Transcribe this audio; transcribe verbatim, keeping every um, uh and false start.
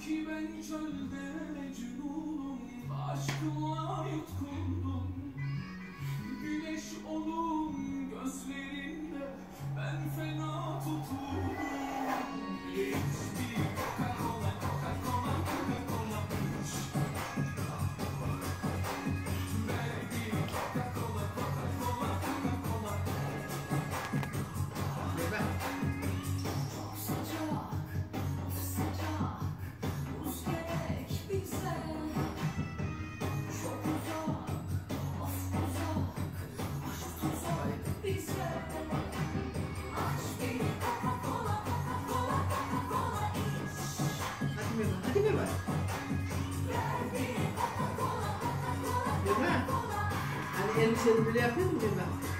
Sanki ben çölde mecnunum, aşkınla yutkundum. Güneş olun gözlerinde, ben fena tutuldum. Hiç bir Coca-Cola, Coca-Cola, Coca-Cola iç. Ver bir Coca-Cola, Coca-Cola, Coca-Cola. Çok sıcak, of sıcak, buz gerek bize. Çok uzak, of uzak, aşk uzak bize. Aç bir Coca-Cola, Coca-Cola, Coca-Cola iç. Hadi Mehmet, hadi Mehmet. Ver bir Coca-Cola, Coca-Cola, Mehmet. Coca-Cola. Hani elbiseni bile yapıyor mu Mehmet?